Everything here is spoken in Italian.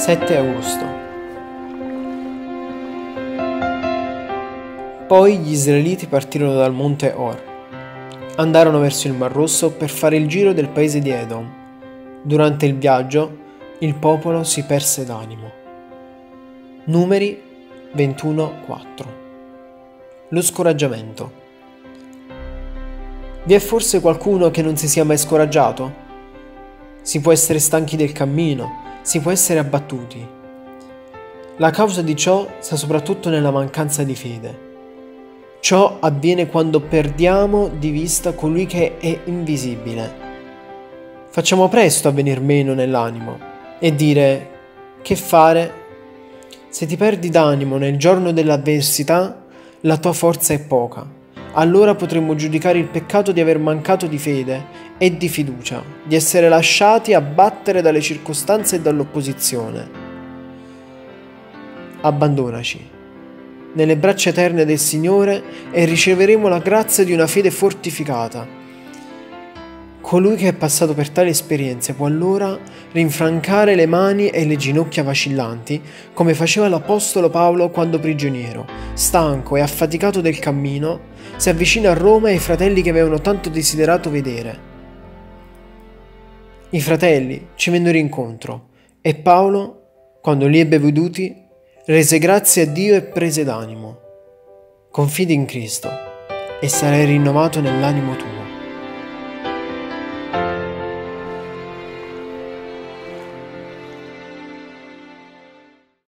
7 agosto. Poi gli israeliti partirono dal monte Or. Andarono verso il Mar Rosso per fare il giro del paese di Edom. Durante il viaggio il popolo si perse d'animo. Numeri 21:4. Lo scoraggiamento. Vi è forse qualcuno che non si sia mai scoraggiato? Si può essere stanchi del cammino, si può essere abbattuti. La causa di ciò sta soprattutto nella mancanza di fede. Ciò avviene quando perdiamo di vista colui che è invisibile. Facciamo presto a venir meno nell'animo e dire: che fare? Se ti perdi d'animo nel giorno dell'avversità, la tua forza è poca. Allora potremmo giudicare il peccato di aver mancato di fede e di fiducia, di essere lasciati abbattere dalle circostanze e dall'opposizione. Abbandonaci nelle braccia eterne del Signore e riceveremo la grazia di una fede fortificata. Colui che è passato per tali esperienze può allora rinfrancare le mani e le ginocchia vacillanti, come faceva l'Apostolo Paolo quando prigioniero, stanco e affaticato del cammino, si avvicina a Roma e ai fratelli che avevano tanto desiderato vedere. I fratelli ci vennero incontro e Paolo, quando li ebbe veduti, rese grazie a Dio e prese d'animo. Confidi in Cristo e sarai rinnovato nell'animo tuo.